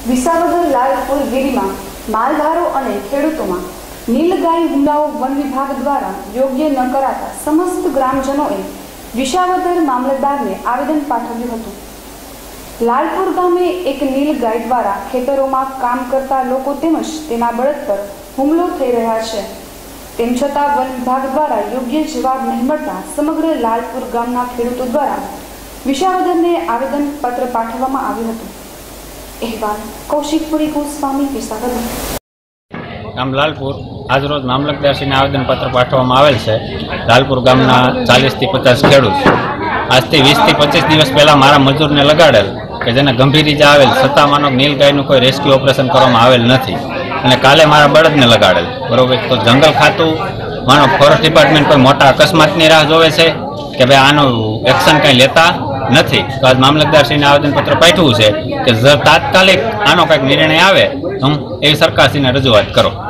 વિસાવદર લાલપુર ગીરીમાં માલધારો અને ખેડૂતોમાં નીલગાય હુમલાઓ વન વિભાગ દ્વારા યોગ્ય ન કરાતા સમસ્ત ગ્રામજનોએ વિસાવદર મામલતદારને આવેદન પાઠવ્યું હતું। લાલપુર ગામે એક નીલગાય દ્વારા ખેતરોમાં કામ કરતા લોકો તેમજ તેના બળદ પર હુમલો થઈ રહ્યા છે। તેમ છતાં વન વિભાગ દ્વારા યોગ્ય જવાબ નહીં મળતા સમગ્ર લાલપુર ગામના ખેડૂતો દ્વારા વિસાવદરને આવેદન પત્ર પાઠવવામાં આવ્યું હતું। અહેવાલ કૌશિકપુરી ગોસ્વામી, વિસાવદર। ગામ લાલપુર આજરોજ મામલતદારશ્રીને આવેદનપત્ર પાઠવવામાં આવેલ છે। લાલપુર ગામના 40 થી 50 ખેડૂત આજથી 20 થી 25 દિવસ પહેલાં મારા મજૂરને લગાડેલ કે જેને ગંભીર ઇજા આવેલ છતાં માનો નીલગાયનું કોઈ રેસ્ક્યુ ઓપરેશન કરવામાં આવેલ નથી અને કાલે મારા બળદને લગાડેલ બરોબર। તો જંગલ ખાતું માનો ફોરેસ્ટ ડિપાર્ટમેન્ટ કોઈ મોટા અકસ્માતની રાહ જોવે છે કે ભાઈ આનું એક્શન કંઈ લેતા નથી। તો આજ મામલતદારશ્રીને આવેદનપત્ર પાઠવ્યું છે કે તાત્કાલિક આનો કંઈક નિર્ણય આવે તો હું એવી સરકારશ્રીને રજૂઆત કરો।